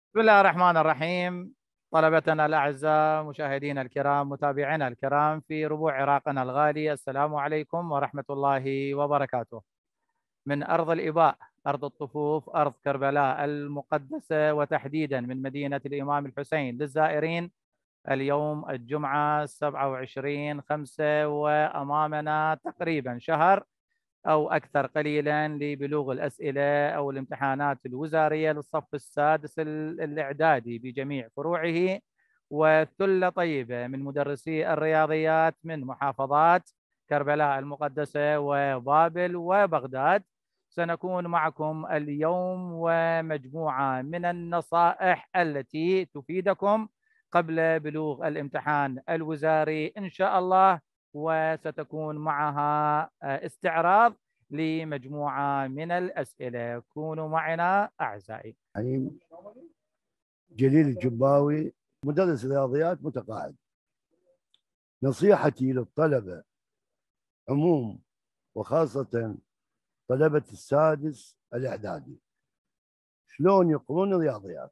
بسم الله الرحمن الرحيم. طلبتنا الأعزاء، مشاهدينا الكرام، متابعينا الكرام في ربوع عراقنا الغالي، السلام عليكم ورحمة الله وبركاته. من أرض الإباء، أرض الطفوف، أرض كربلاء المقدسة، وتحديدا من مدينة الإمام الحسين للزائرين. اليوم الجمعة 27/5، وأمامنا تقريبا شهر أو أكثر قليلا لبلوغ الأسئلة أو الامتحانات الوزارية للصف السادس الإعدادي بجميع فروعه، وثلة طيبة من مدرسي الرياضيات من محافظات كربلاء المقدسة وبابل وبغداد. سنكون معكم اليوم ومجموعة من النصائح التي تفيدكم قبل بلوغ الامتحان الوزاري إن شاء الله، وستكون معها استعراض لمجموعة من الأسئلة. كونوا معنا أعزائي. حليم جليل الجباوي، مدرس رياضيات متقاعد. نصيحتي للطلبة عموم وخاصة طلبة السادس الإعدادي، شلون يقرون الرياضيات؟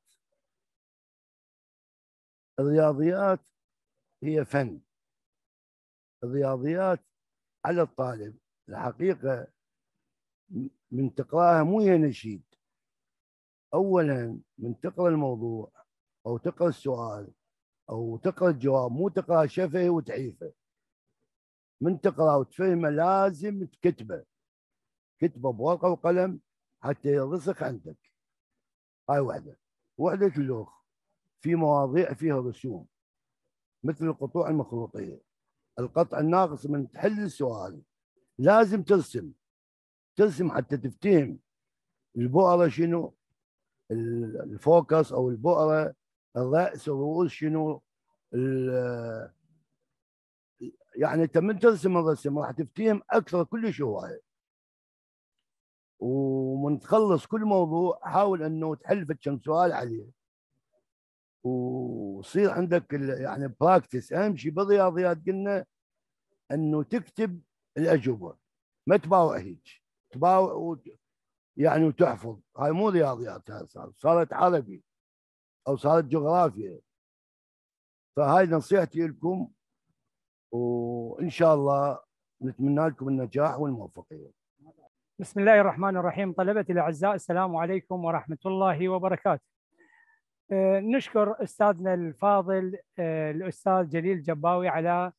الرياضيات هي فن. الرياضيات على الطالب الحقيقة من تقراها مو هي نشيد. أولا من تقرأ الموضوع أو تقرأ السؤال أو تقرأ الجواب، مو تقرأ شفهي وتعيفه. من تقرأ وتفهمه لازم تكتبه، كتبه بورقة وقلم حتى يرسخ عندك. هاي وحدة اللوخ في مواضيع فيها رسوم مثل القطوع المخروطية، القطع الناقص. من تحل السؤال لازم ترسم حتى تفتهم البؤرة شنو، الفوكس أو البؤرة، الرأس والرؤوس شنو. يعني انت من ترسم الرسم راح تفتهم اكثر كل هوايه. ومن تخلص كل موضوع حاول انه تحل كم سؤال عليه، ويصير عندك يعني براكتس. اهم شيء بالرياضيات قلنا انه تكتب الاجوبه، ما تباوع هيك، تباوع يعني وتحفظ. هاي مو رياضيات، هاي صارت عربي او صارت جغرافيا. فهاي نصيحتي لكم، وان شاء الله نتمنى لكم النجاح والموفقيه. بسم الله الرحمن الرحيم. طلبتي الأعزاء، السلام عليكم ورحمة الله وبركاته. نشكر أستاذنا الفاضل الأستاذ جليل جباوي على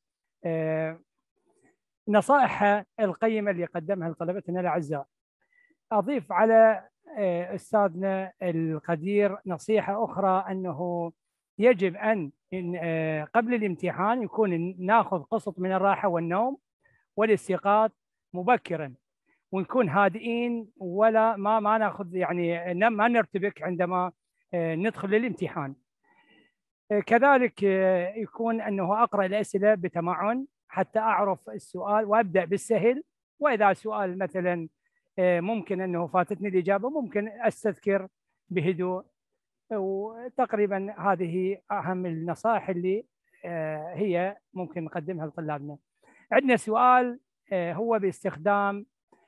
نصائح القيمة اللي قدمها لطلبتنا الأعزاء. أضيف على أستاذنا القدير نصيحة أخرى، أنه يجب أن قبل الامتحان يكون ناخذ قسط من الراحة والنوم والاستيقاظ مبكرا، ونكون هادئين، ولا ما ناخذ يعني ما نرتبك عندما ندخل للامتحان. كذلك يكون انه اقرا الاسئله بتمعن حتى اعرف السؤال وابدا بالسهل، واذا سؤال مثلا ممكن انه فاتتني الاجابه ممكن استذكر بهدوء. وتقريبا هذه اهم النصائح اللي هي ممكن نقدمها لطلابنا. عندنا سؤال هو باستخدام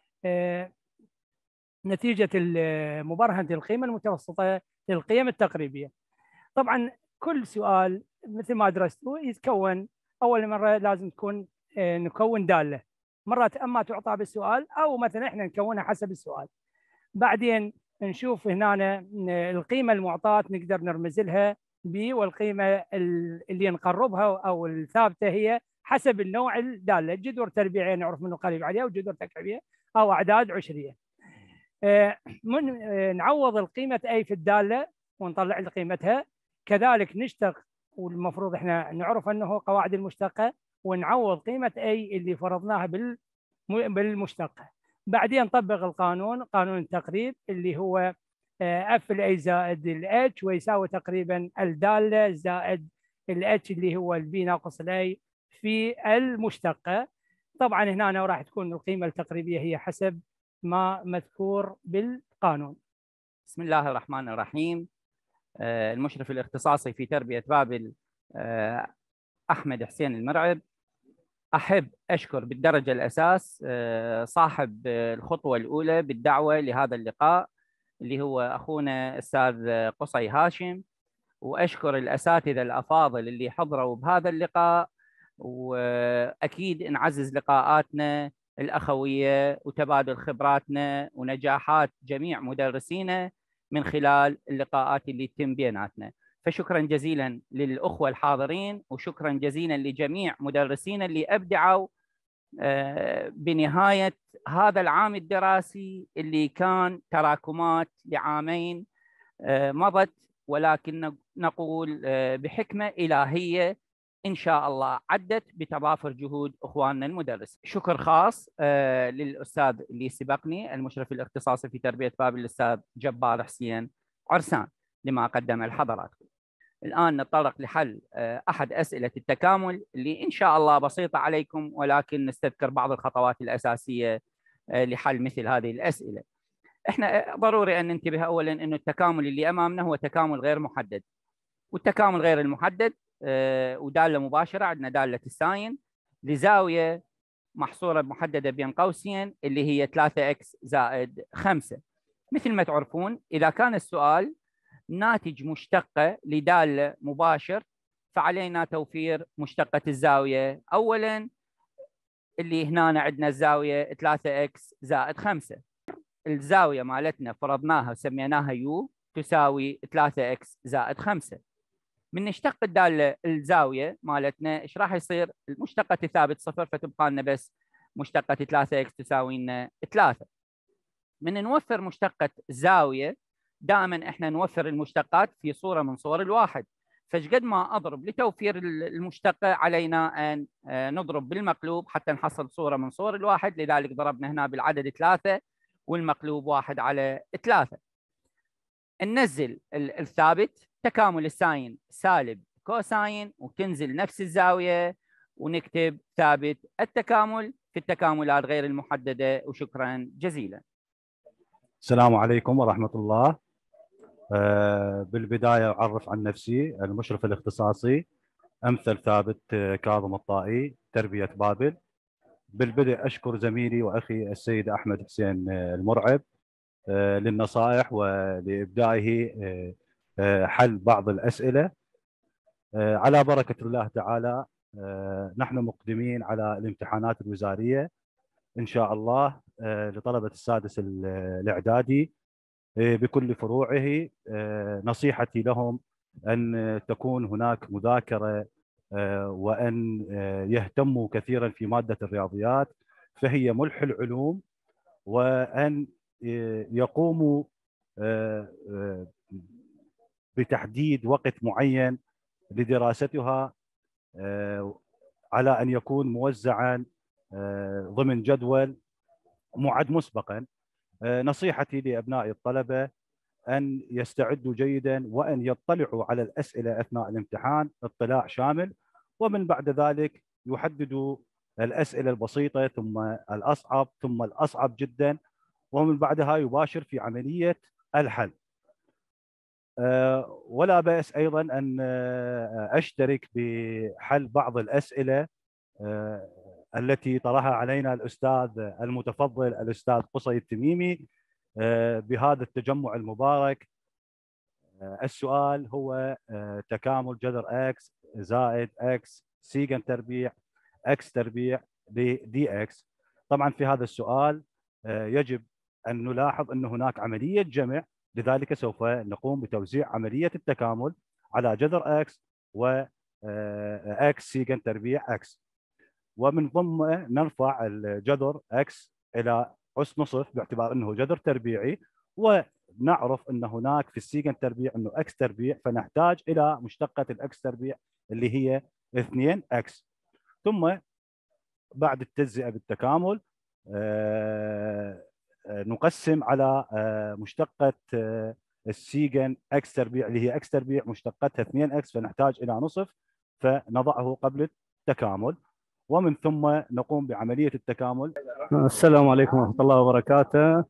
نتيجة مبرهنة القيمة المتوسطة للقيم التقريبية. طبعا كل سؤال مثل ما درستوا يتكون أول مرة لازم تكون نكون دالة، مرات أما تعطى بالسؤال أو مثلا إحنا نكونها حسب السؤال. بعدين نشوف هنا القيمة المعطاة نقدر نرمز لها ب، والقيمة اللي نقربها أو الثابتة هي حسب النوع الدالة. جذور تربيعية نعرف منه قريب عليها، وجذور تكعيبية أو أعداد عشرية. من نعوض القيمة أي في الدالة ونطلع لي قيمتها. كذلك نشتق، والمفروض احنا نعرف أنه قواعد المشتقة، ونعوض قيمة أي اللي فرضناها بالمشتقة. بعدين نطبق القانون، قانون التقريب، اللي هو اف الاي زائد الاتش، ويساوي تقريبا الدالة زائد الاتش اللي هو البي ناقص الاي في المشتقة. طبعا هنا راح تكون القيمة التقريبية هي حسب ما مذكور بالقانون. بسم الله الرحمن الرحيم. المشرف الاختصاصي في تربية بابل أحمد حسين المرعب. أحب أشكر بالدرجة الأساس صاحب الخطوة الأولى بالدعوة لهذا اللقاء، اللي هو أخونا أستاذ قصي هاشم، وأشكر الأساتذة الأفاضل اللي حضروا بهذا اللقاء، وأكيد نعزز لقاءاتنا الأخوية وتبادل خبراتنا ونجاحات جميع مدرسينا من خلال اللقاءات اللي تتم بيناتنا. فشكرا جزيلا للأخوة الحاضرين، وشكرا جزيلا لجميع مدرسينا اللي أبدعوا بنهاية هذا العام الدراسي اللي كان تراكمات لعامين مضت، ولكن نقول بحكمة إلهية إن شاء الله عدت بتضافر جهود إخواننا المدرس. شكر خاص للأستاذ اللي سبقني المشرف الاختصاصي في تربية بابل الأستاذ جبار حسين عرسان لما قدم لحضراتكم. الآن نتطرق لحل أحد أسئلة التكامل اللي إن شاء الله بسيطة عليكم، ولكن نستذكر بعض الخطوات الأساسية لحل مثل هذه الأسئلة. إحنا ضروري أن ننتبه أولاً أنه التكامل اللي أمامنا هو تكامل غير محدد، والتكامل غير المحدد ودالة مباشرة عندنا دالة الساين لزاوية محصورة محددة بين قوسين اللي هي 3x زائد 5. مثل ما تعرفون إذا كان السؤال ناتج مشتقة لدالة مباشر فعلينا توفير مشتقة الزاوية أولاً اللي هنا عندنا الزاوية 3x زائد 5. الزاوية مالتنا فرضناها وسميناها يو تساوي 3x زائد 5. من نشتق الدالة الزاوية مالتنا ايش راح يصير؟ المشتقة الثابت صفر، فتبقى لنا بس مشتقة 3x تساوي لنا 3. من نوفر مشتقة زاوية دائما احنا نوفر المشتقات في صورة من صور الواحد، فشقد ما اضرب لتوفير المشتقة علينا ان نضرب بالمقلوب حتى نحصل صورة من صور الواحد، لذلك ضربنا هنا بالعدد 3 والمقلوب 1 على 3. ننزل الثابت تكامل الساين سالب كوساين وتنزل نفس الزاوية ونكتب ثابت التكامل في التكاملات غير المحددة. وشكرا جزيلا. السلام عليكم ورحمة الله. بالبداية أعرف عن نفسي، المشرف الاختصاصي أمثل ثابت كاظم الطائي تربية بابل. بالبدء أشكر زميلي وأخي السيد أحمد حسين المرعب للنصائح ولإبدائه حل بعض الأسئلة. على بركة الله تعالى نحن مقدمين على الامتحانات الوزارية إن شاء الله لطلبة السادس الإعدادي بكل فروعه. نصيحتي لهم أن تكون هناك مذاكرة وأن يهتموا كثيرا في مادة الرياضيات فهي ملح العلوم، وأن يقوموا بتحديد وقت معين لدراستها على أن يكون موزعا ضمن جدول معد مسبقا. نصيحتي لأبناء الطلبة أن يستعدوا جيدا وأن يطلعوا على الأسئلة أثناء الامتحان اطلاع شامل، ومن بعد ذلك يحددوا الأسئلة البسيطة ثم الأصعب ثم الأصعب جدا، ومن بعدها يباشر في عملية الحل. ولا بأس أيضا أن أشترك بحل بعض الأسئلة التي طرحها علينا الأستاذ المتفضل الأستاذ قصي التميمي بهذا التجمع المبارك. السؤال هو تكامل جذر x زائد x سيجن تربيع x تربيع لدي x. طبعا في هذا السؤال يجب أن نلاحظ أن هناك عملية جمع، لذلك سوف نقوم بتوزيع عملية التكامل على جذر x و x سيجن تربيع x، ومن ثم نرفع الجذر x إلى أس نصف باعتبار أنه جذر تربيعي، ونعرف أن هناك في السيجن تربيع أنه x تربيع، فنحتاج إلى مشتقة الx تربيع اللي هي 2x. ثم بعد التجزئة بالتكامل نقسم على مشتقة السيجن x تربيع اللي هي x تربيع مشتقتها 2x، فنحتاج إلى نصف فنضعه قبل التكامل، ومن ثم نقوم بعملية التكامل. السلام عليكم ورحمة الله وبركاته.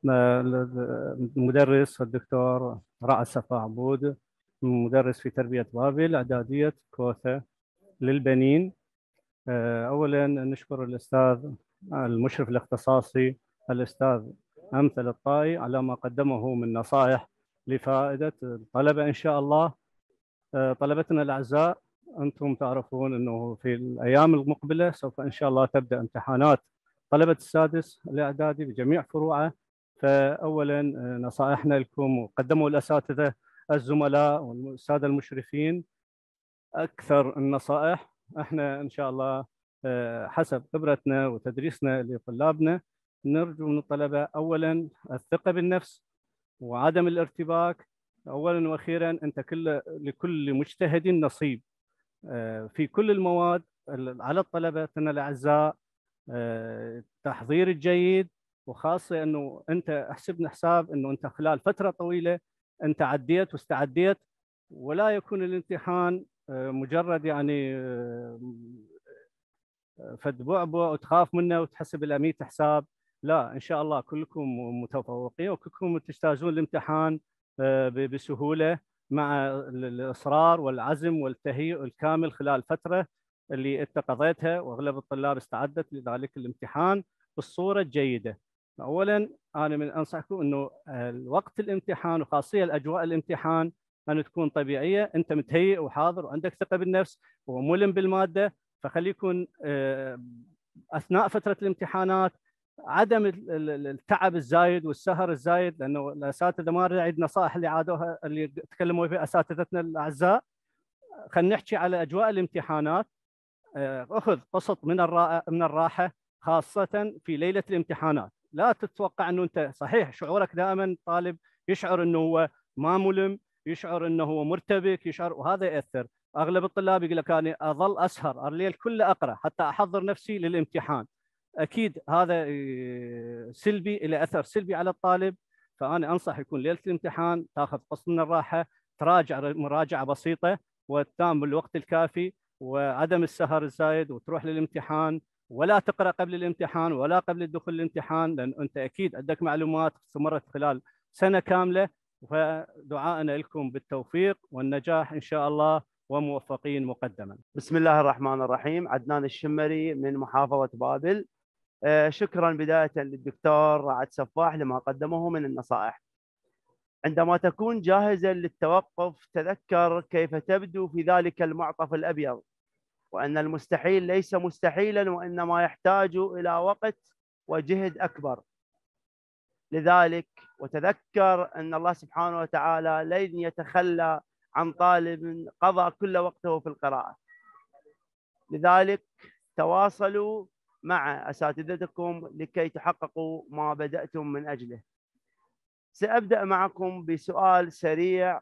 المدرس الدكتور رأس صفا عبود، مدرس في تربية بابل إعدادية كوثة للبنين. أولا نشكر الأستاذ المشرف الاختصاصي الأستاذ أمثل الطائي على ما قدمه من نصائح لفائدة الطلبة إن شاء الله. طلبتنا الأعزاء، أنتم تعرفون أنه في الأيام المقبلة سوف إن شاء الله تبدأ امتحانات طلبة السادس الإعدادي بجميع فروعه. فأولا نصائحنا لكم، وقدموا الأساتذة الزملاء والسادة المشرفين أكثر النصائح. احنا إن شاء الله حسب خبرتنا وتدريسنا لطلابنا نرجو من الطلبة أولا الثقة بالنفس وعدم الارتباك. أولا وأخيرا أنت لكل مجتهد نصيب في كل المواد. على الطلبة الأعزاء تحضير الجيد، وخاصة أنه أنت احسبنا حساب أنه أنت خلال فترة طويلة أنت عديت واستعديت، ولا يكون الامتحان مجرد يعني فد بعبع وتخاف منه وتحسب إلى 100 حساب. لا، إن شاء الله كلكم متفوقين وكلكم تجتازون الامتحان بسهولة مع الإصرار والعزم والتهيئ الكامل خلال الفترة اللي أنت قضيتها، وأغلب الطلاب استعدت لذلك الامتحان بالصورة الجيدة. أولا أنا من أنصحكم أنه وقت الامتحان وخاصية الأجواء الامتحان أن تكون طبيعية، أنت متهيئ وحاضر وعندك ثقة بالنفس وملم بالمادة. فخليكن أثناء فترة الامتحانات عدم التعب الزايد والسهر الزايد، لأنه الأساتذة ما أريد نصائح اللي عادوها اللي تكلموا فيها أساتذتنا الأعزاء. خلينا نحكي على أجواء الامتحانات. أخذ قسط من الراحة خاصة في ليلة الامتحانات. لا تتوقع أنه أنت صحيح شعورك دائما طالب يشعر أنه هو ما ملم، يشعر أنه هو مرتبك، يشعر، وهذا يأثر. أغلب الطلاب يقول لك أنا أظل أسهر الليل كله أقرأ حتى أحضر نفسي للامتحان. أكيد هذا سلبي، إلى أثر سلبي على الطالب. فأنا أنصح يكون ليلة الامتحان تأخذ قسط من الراحة، تراجع مراجعة بسيطة وتنام بالوقت الكافي، وعدم السهر الزايد، وتروح للامتحان ولا تقرأ قبل الامتحان ولا قبل الدخول للامتحان، لأن أنت أكيد عندك معلومات استمرت خلال سنة كاملة. فدعائنا لكم بالتوفيق والنجاح إن شاء الله، وموفقين مقدما. بسم الله الرحمن الرحيم. عدنان الشمري من محافظة بابل. شكرا بداية للدكتور رعد سفاح لما قدمه من النصائح. عندما تكون جاهزا للتوقف تذكر كيف تبدو في ذلك المعطف الأبيض، وأن المستحيل ليس مستحيلا وإنما يحتاج إلى وقت وجهد أكبر. لذلك وتذكر أن الله سبحانه وتعالى لن يتخلى عن طالب قضى كل وقته في القراءة. لذلك تواصلوا مع أساتذتكم لكي تحققوا ما بدأتم من أجله. سأبدأ معكم بسؤال سريع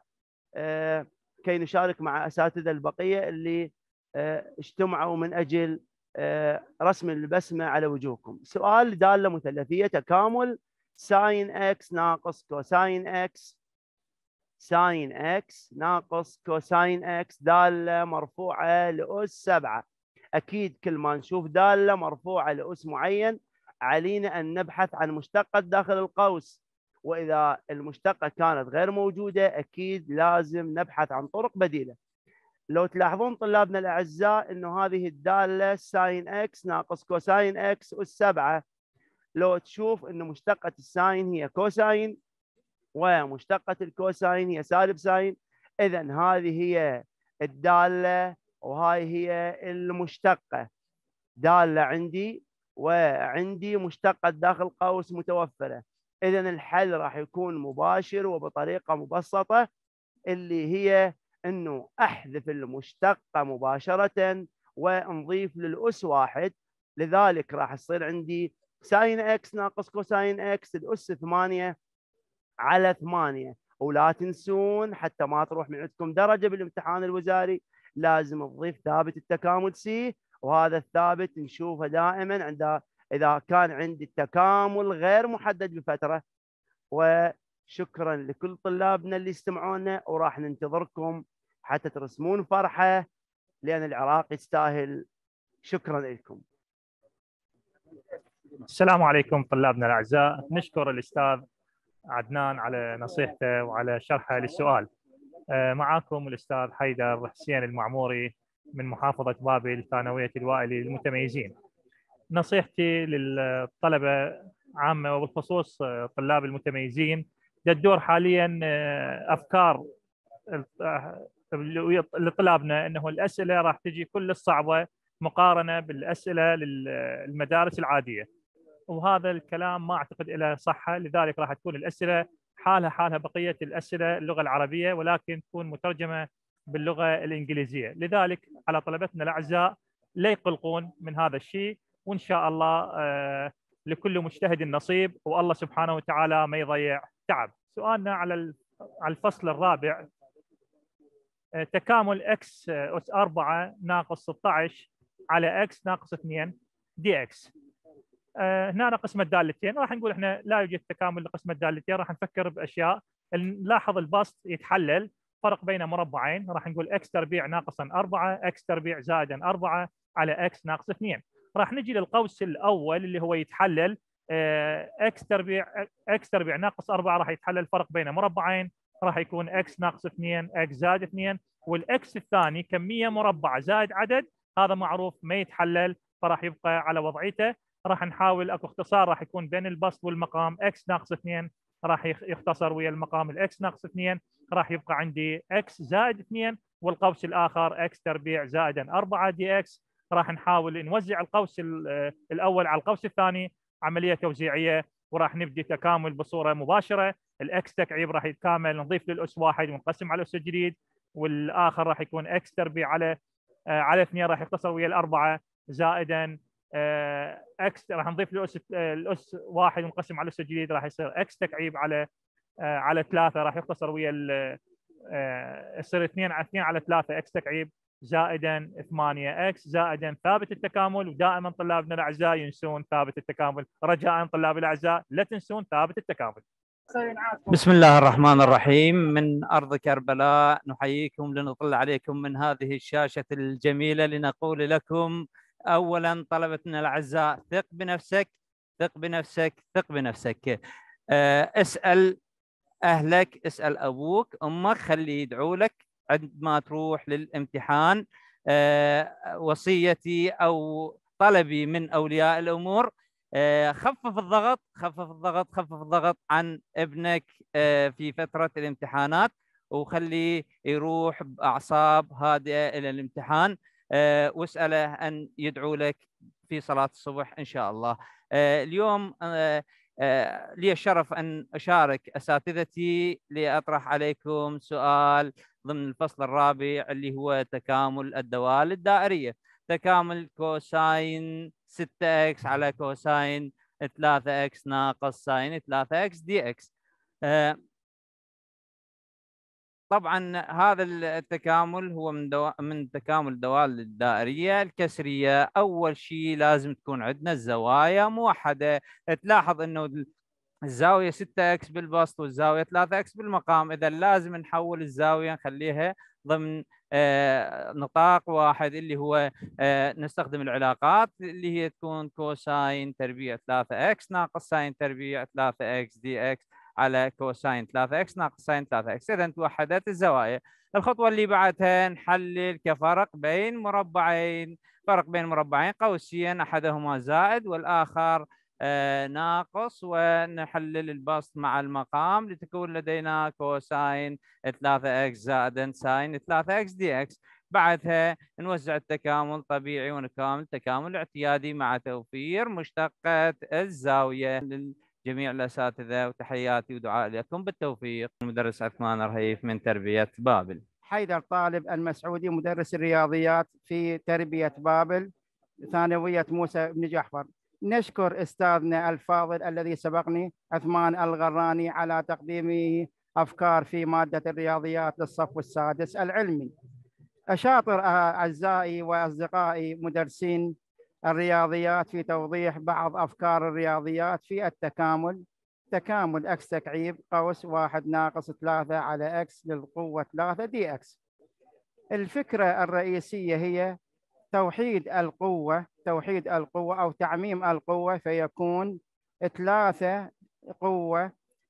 كي نشارك مع أساتذة البقية اللي اجتمعوا من أجل رسم البسمة على وجوهكم. سؤال دالة مثلثية تكامل ساين اكس ناقص كوساين اكس، ساين اكس ناقص كوساين اكس، دالة مرفوعة لأس 7. أكيد كل ما نشوف دالة مرفوعة لأس معين علينا أن نبحث عن مشتقة داخل القوس، وإذا المشتقة كانت غير موجودة أكيد لازم نبحث عن طرق بديلة. لو تلاحظون طلابنا الأعزاء أنه هذه الدالة ساين اكس ناقص كوساين اكس أس 7، لو تشوف أن مشتقة الساين هي كوساين ومشتقة الكوساين هي سالب ساين، إذن هذه هي الدالة وهاي هي المشتقة. دالة عندي وعندي مشتقة داخل قوس متوفرة، إذن الحل راح يكون مباشر وبطريقة مبسطة، اللي هي أنه أحذف المشتقة مباشرة ونضيف للأس 1. لذلك راح يصير عندي ساين اكس ناقص كوساين اكس الأس 8 على 8. ولا تنسون حتى ما تروح من عندكم درجة بالامتحان الوزاري لازم تضيف ثابت التكامل سي، وهذا الثابت نشوفه دائما إذا كان عندي التكامل غير محدد بفترة. وشكرا لكل طلابنا اللي استمعونا، وراح ننتظركم حتى ترسمون فرحة، لأن العراق يستاهل. شكرا لكم. السلام عليكم طلابنا الأعزاء. نشكر الأستاذ عدنان على نصيحته وعلى شرحه للسؤال. معكم الأستاذ حيدر حسين المعموري من محافظة بابل، ثانوية الوائلي للمتميزين. نصيحتي للطلبة عامة وبالخصوص طلاب المتميزين. الدور حاليا أفكار لطلابنا أنه الأسئلة راح تجي كل الصعبة مقارنة بالأسئلة للمدارس العادية، وهذا الكلام ما أعتقد له صحة. لذلك راح تكون الأسئلة حالها بقية الأسئلة اللغة العربية، ولكن تكون مترجمة باللغة الإنجليزية. لذلك على طلبتنا الأعزاء لا يقلقون من هذا الشيء، وإن شاء الله لكل مجتهد نصيب، والله سبحانه وتعالى ما يضيع تعب. سؤالنا على الفصل الرابع، تكامل x أس 4 ناقص 16 على x ناقص 2 دي x. هنا قسم الدالتين، راح نقول احنا لا يوجد تكامل لقسم الدالتين، راح نفكر باشياء. نلاحظ البسط يتحلل، فرق بين مربعين، راح نقول x تربيع ناقصا 4 x تربيع زائدا 4 على x ناقص 2. راح نجي للقوس الاول اللي هو يتحلل x تربيع ناقص 4 راح يتحلل فرق بين مربعين، راح يكون x ناقص 2 x زائد 2، والاكس الثاني كميه مربع زائد عدد، هذا معروف ما يتحلل فراح يبقى على وضعيته. راح نحاول اكو اختصار راح يكون بين البسط والمقام x ناقص 2 راح يختصر ويا المقام الاكس ناقص 2، راح يبقى عندي x زائد 2، والقوس الاخر x تربيع زائدا 4 دي x. راح نحاول نوزع القوس الاول على القوس الثاني، عمليه توزيعيه، وراح نبدي تكامل بصوره مباشره. الاكس تكعيب راح يتكامل، نضيف للاس 1 ونقسم على الاس الجديد، والاخر راح يكون x تربيع على 2 راح يختصر ويا الاربعه زائدا x راح نضيف الاس 1 ونقسم على الاس الجديد، راح يصير x تكعيب على 3 راح يختصر ويا يصير 2 على 3 x تكعيب زائدا 8x زائدا ثابت التكامل. ودائما طلابنا الاعزاء ينسون ثابت التكامل، رجاء طلاب الاعزاء لا تنسون ثابت التكامل. بسم الله الرحمن الرحيم. من أرض كربلاء نحييكم لنطل عليكم من هذه الشاشة الجميلة لنقول لكم أولا طلبتنا الأعزاء، ثق بنفسك ثق بنفسك ثق بنفسك. اسأل أهلك، اسأل أبوك أمك، خلي يدعوا لك عندما تروح للامتحان. وصيتي أو طلبي من أولياء الأمور، خفف الضغط خفف الضغط خفف الضغط عن ابنك في فترة الامتحانات، وخليه يروح بأعصاب هادئة إلى الامتحان، واسأله أن يدعو لك في صلاة الصبح إن شاء الله. اليوم لي الشرف أن أشارك أساتذتي لأطرح عليكم سؤال ضمن الفصل الرابع اللي هو تكامل الدوال الدائرية. تكامل كوساين 6x على كوساين 3x ناقص ساين 3x دي x. طبعا هذا التكامل هو من تكامل الدوال الدائرية الكسرية. أول شيء لازم تكون عندنا الزوايا موحدة. تلاحظ أنه الزاوية 6x بالبسط والزاوية 3x بالمقام، إذا لازم نحول الزاوية نخليها ضمن نطاق واحد اللي هو نستخدم العلاقات اللي هي تكون كوساين تربيع 3x ناقص ساين تربيع 3x دي x على كوساين 3x ناقص ساين 3x. إذا توحدت الزوايا. الخطوة اللي بعدها نحلل كفرق بين مربعين. فرق بين مربعين قوسين أحدهما زائد والآخر ناقص، ونحلل البسط مع المقام لتكون لدينا كوساين 3x زائدا ساين 3x دي x. بعدها نوزع التكامل طبيعي ونكامل تكامل اعتيادي مع توفير مشتقة الزاوية. للجميع الأساتذة وتحياتي ودعاء لكم بالتوفيق. المدرس عثمان رهيف من تربية بابل. حيدر طالب المسعودي مدرس الرياضيات في تربية بابل ثانوية موسى بن جعفر. نشكر أستاذنا الفاضل الذي سبقني عثمان الغراني على تقديمه أفكار في مادة الرياضيات للصف السادس العلمي. أشاطر أعزائي وأصدقائي مدرسين الرياضيات في توضيح بعض أفكار الرياضيات في التكامل. تكامل x تكعيب قوس 1 ناقص 3 على x للقوة 3 دي x. الفكرة الرئيسية هي توحيد القوة أو تعميم القوة، فيكون 3 قوة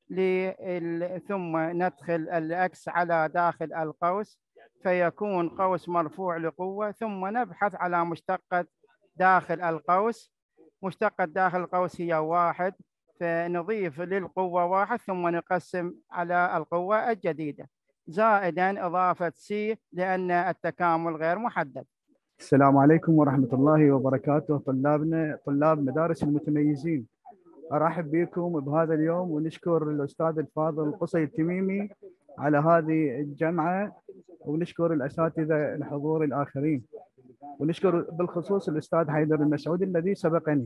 ثم ندخل الأكس على داخل القوس فيكون قوس مرفوع لقوة، ثم نبحث على مشتقة داخل القوس. مشتقة داخل القوس هي 1، فنضيف للقوة 1 ثم نقسم على القوة الجديدة، زائدا إضافة C لأن التكامل غير محدد. السلام عليكم ورحمة الله وبركاته. طلابنا طلاب مدارس المتميزين، أرحب بكم بهذا اليوم ونشكر الأستاذ الفاضل قصي التميمي على هذه الجمعة، ونشكر الأساتذة الحضور الآخرين، ونشكر بالخصوص الأستاذ حيدر المسعودي الذي سبقني.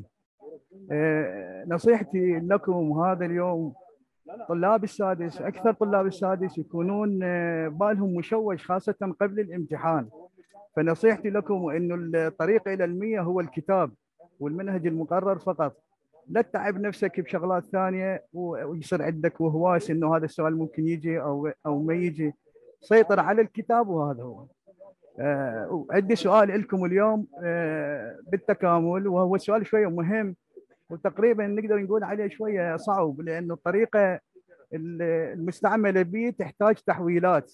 نصيحتي لكم هذا اليوم طلاب السادس، أكثر طلاب السادس يكونون بالهم مشوش خاصة قبل الامتحان، فنصيحتي لكم إنه الطريق إلى 100 هو الكتاب والمنهج المقرر فقط. لا تتعب نفسك بشغلات ثانية ويصير عندك وهواس إنه هذا السؤال ممكن يجي أو ما يجي. سيطر على الكتاب وهذا هو. عندي سؤال لكم اليوم بالتكامل، وهو سؤال شوية مهم وتقريبا نقدر نقول عليه شوية صعب، لأنه الطريقة المستعملة به تحتاج تحويلات.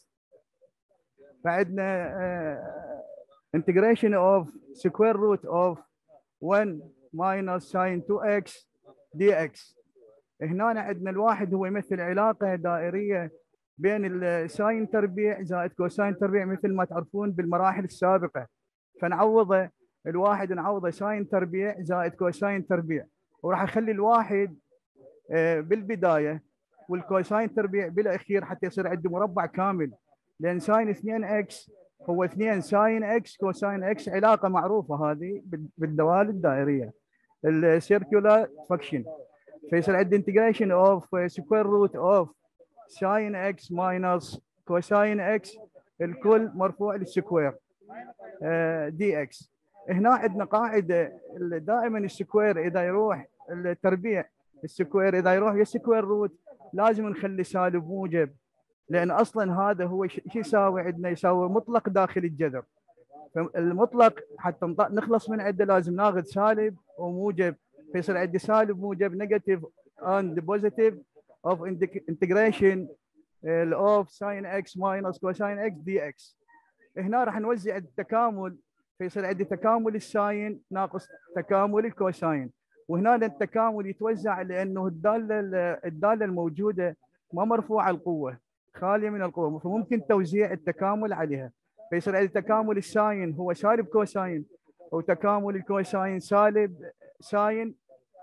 فعندنا integration of square root of 1 minus sin 2x dx. هنا عندنا الواحد هو يمثل علاقة دائرية بين الساين تربيع زائد كوساين تربيع مثل ما تعرفون بالمراحل السابقة، فنعوضه الواحد نعوضه ساين تربيع زائد كوساين تربيع، وراح اخلي الواحد بالبداية والكوساين تربيع بالاخير حتى يصير عندي مربع كامل، لان ساين 2x هو 2 ساين اكس كوساين اكس، علاقة معروفة هذه بالدوال الدائرية السيركولار فاكشن. فيصير عندي انتجريشن اوف سكوير روت اوف ساين اكس ماينس كوساين اكس الكل مرفوع للسكوير دي اكس. هنا عندنا قاعدة دائما السكوير اذا يروح التربيع، السكوير اذا يروح للسكوير روت لازم نخلي سالب موجب، لان اصلا هذا هو شو يساوي عندنا؟ يساوي مطلق داخل الجذر. فالمطلق حتى نخلص من عنده لازم ناخذ سالب وموجب، فيصير عندي سالب موجب نيجاتيف اند بوزيتيف اوف انتجريشن اوف ساين اكس ماينس كوساين اكس دي اكس. هنا راح نوزع التكامل، فيصير عندي تكامل الساين ناقص تكامل الكوساين، وهنا التكامل يتوزع لانه الداله الموجوده ما مرفوعه القوه، خاليه من القوه، فممكن توزيع التكامل عليها. فيصير عندي تكامل الساين هو سالب كوساين، وتكامل الكوساين سالب ساين.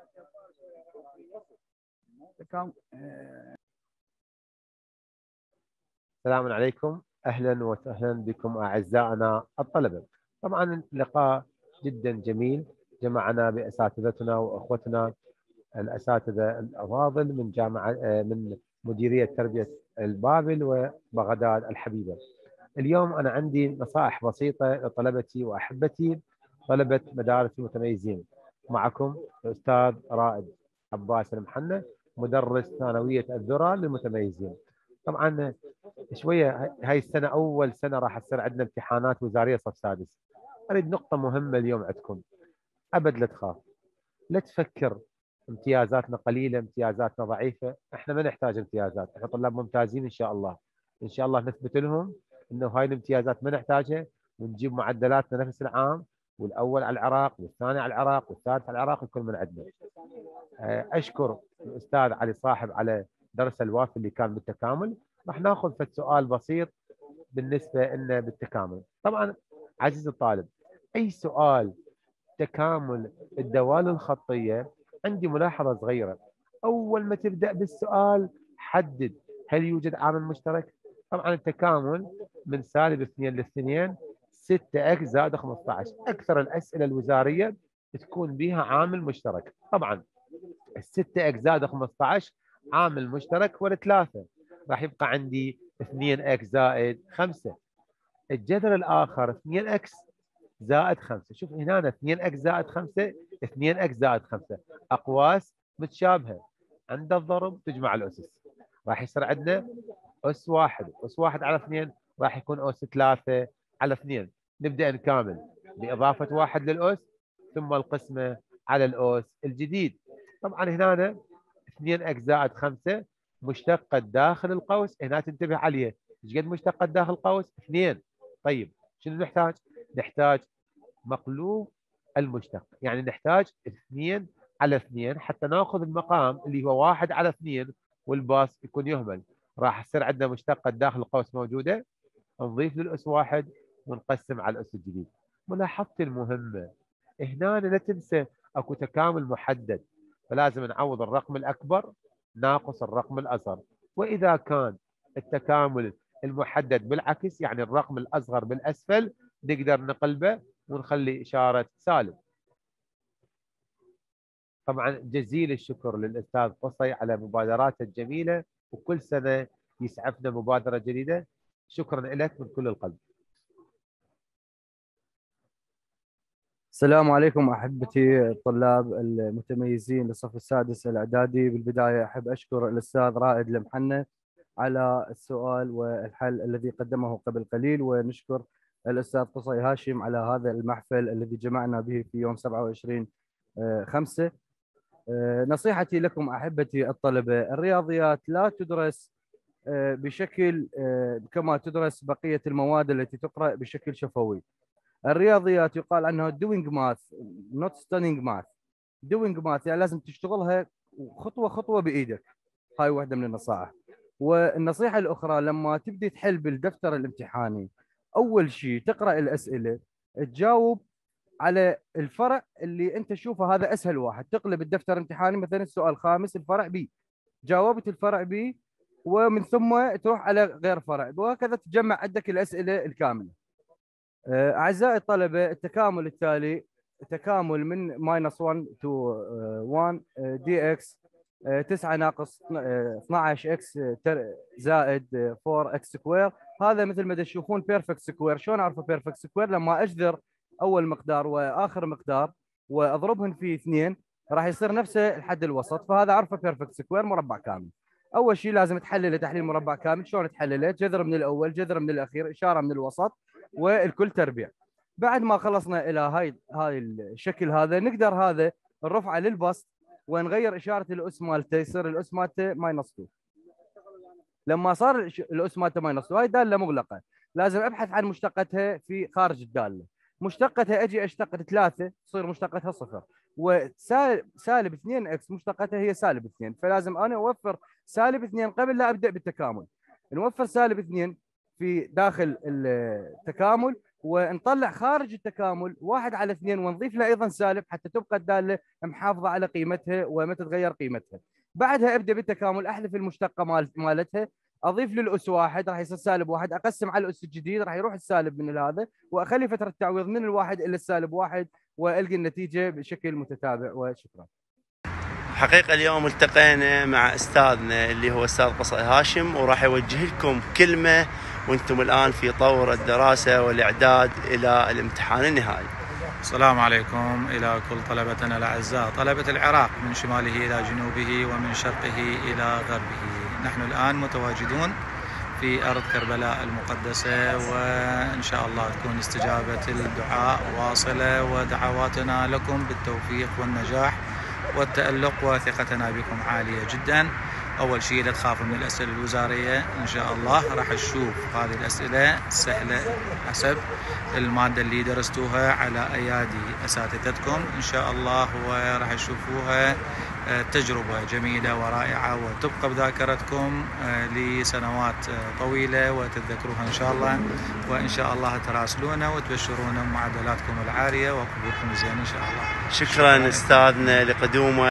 السلام عليكم، اهلا وسهلا بكم اعزائنا الطلبه. طبعا لقاء جدا جميل جمعنا باساتذتنا واخوتنا الاساتذه الافاضل من جامعه من مديريه تربيه البابل وبغداد الحبيبه. اليوم انا عندي نصائح بسيطه لطلبتي واحبتي طلبه مدارس المتميزين. معكم الاستاذ رائد عباس المحنة، مدرس ثانويه الذرة للمتميزين. طبعا شويه هاي السنه اول سنه راح تصير عندنا امتحانات وزاريه صف سادس. اريد نقطه مهمه اليوم عندكم، ابد لا تخاف، لا تفكر امتيازاتنا قليله امتيازاتنا ضعيفه. احنا ما نحتاج امتيازات، احنا طلاب ممتازين ان شاء الله. ان شاء الله نثبت لهم انه هاي الامتيازات ما نحتاجها، ونجيب معدلاتنا نفس العام، والاول على العراق والثاني على العراق والثالث على العراق الكل من عندنا. اشكر الاستاذ علي صاحب على درس الوافي اللي كان بالتكامل. راح ناخذ في سؤال بسيط بالنسبه لنا بالتكامل. طبعا عزيزي الطالب، اي سؤال تكامل الدوال الخطيه عندي ملاحظه صغيره. اول ما تبدا بالسؤال حدد هل يوجد عامل مشترك. طبعا التكامل من سالب 2 ل2 6x زائد 15. اكثر الاسئله الوزاريه تكون بها عامل مشترك. طبعا ال 6x زائد 15 عامل مشترك والثلاثه، راح يبقى عندي 2x زائد 5. الجذر الاخر 2x زائد 5. شوف هنا 2x زائد 5 2x زائد 5 اقواس متشابهه، عند الضرب تجمع الاسس. راح يصير عندنا اس 1 اس 1 على 2 راح يكون اس 3 على 2. نبدا نكامل باضافه 1 للاس ثم القسمه على الاس الجديد. طبعا هنا 2x زائد 5 مشتقة داخل القوس، هنا تنتبه عليه. ايش قد مشتقة داخل القوس؟ 2. طيب شنو نحتاج؟ نحتاج مقلوب المشتق، يعني نحتاج 2 على 2 حتى ناخذ المقام اللي هو 1 على 2 والباص يكون يهمل. راح يصير عندنا مشتقة داخل القوس موجودة، نضيف للأس 1 ونقسم على الأس الجديد. ملاحظتي المهمة هنا لا تنسى اكو تكامل محدد، فلازم نعوض الرقم الأكبر ناقص الرقم الأصغر. وإذا كان التكامل المحدد بالعكس، يعني الرقم الأصغر بالأسفل، نقدر نقلبه ونخلي إشارة سالب. طبعا جزيل الشكر للأستاذ قصي على مبادراته الجميلة، وكل سنة يسعفنا مبادرة جديدة. شكرا لك من كل القلب. السلام عليكم أحبتي الطلاب المتميزين للصف السادس الإعدادي. بالبداية أحب أشكر الأستاذ رائد المحنة على السؤال والحل الذي قدمه قبل قليل، ونشكر الأستاذ قصي هاشم على هذا المحفل الذي جمعنا به في يوم 27/5. نصيحتي لكم أحبتي الطلبة، الرياضيات لا تدرس بشكل كما تدرس بقية المواد التي تقرأ بشكل شفوي. الرياضيات يقال عنها doing math not studying math. doing math يعني لازم تشتغلها خطوة خطوة بإيدك. هاي واحدة من النصائح. والنصيحة الأخرى، لما تبدي تحل بالدفتر الامتحاني أول شيء تقرأ الأسئلة، تجاوب على الفرع اللي أنت تشوفه هذا أسهل واحد. تقلب الدفتر الامتحاني مثلا السؤال 5 الفرع بي، جاوبت الفرع بي ومن ثم تروح على غير فرع، وهكذا تجمع عندك الأسئلة الكاملة. أعزائي الطلبة، التكامل التالي تكامل من -1 to 1 دي اكس 9 ناقص 12 اكس زائد 4 اكس سكوير. هذا مثل ما تشوفون بيرفكت سكوير. شلون اعرفه بيرفكت سكوير؟ لما اجذر اول مقدار واخر مقدار واضربهم في 2 راح يصير نفسه الحد الوسط، فهذا اعرفه بيرفكت سكوير مربع كامل. اول شيء لازم تحلله تحليل مربع كامل. شلون تحلله؟ جذر من الاول، جذر من الاخير، اشاره من الوسط، والكل تربيع. بعد ما خلصنا الى هاي الشكل هذا، نقدر هذا نرفعه للبسط ونغير اشاره الاس مالته، يصير الاس مالته -2. لما صار الاس مالته -2 هاي داله مغلقه، لازم ابحث عن مشتقتها في خارج الداله. مشتقتها اجي اشتق 3 تصير مشتقتها 0، وسالب 2 اكس مشتقتها هي -2، فلازم انا اوفر -2 قبل لا ابدا بالتكامل. نوفر -2 في داخل التكامل ونطلع خارج التكامل 1 على 2 ونضيف له ايضا سالب حتى تبقى الداله محافظه على قيمتها وما تتغير قيمتها. بعدها ابدا بالتكامل، احذف المشتقه مالتها، اضيف للاس 1 راح يصير -1، اقسم على الاس الجديد راح يروح السالب من هذا، واخلي فتره تعويض من الواحد الى -1 والقي النتيجه بشكل متتابع. وشكرا. حقيقة اليوم التقينا مع أستاذنا اللي هو أستاذ قصي هاشم، وراح يوجه لكم كلمة وانتم الآن في طور الدراسة والإعداد إلى الامتحان النهائي. السلام عليكم إلى كل طلبتنا الأعزاء، طلبة العراق من شماله إلى جنوبه ومن شرقه إلى غربه. نحن الآن متواجدون في أرض كربلاء المقدسة، وإن شاء الله تكون استجابة الدعاء واصلة، ودعواتنا لكم بالتوفيق والنجاح والتألق، وثقتنا بكم عالية جدا. أول شيء لا تخافوا من الأسئلة الوزارية، إن شاء الله راح نشوف هذه الأسئلة سهلة حسب المادة اللي درستوها على أيادي أساتذتكم إن شاء الله، وراح تشوفوها تجربة جميلة ورائعة وتبقى بذاكرتكم لسنوات طويلة وتتذكروها إن شاء الله، وإن شاء الله تراسلونا وتبشرونا بمعدلاتكم العالية وقبولكم الزين إن شاء الله. شكرا أستاذنا لقدومه.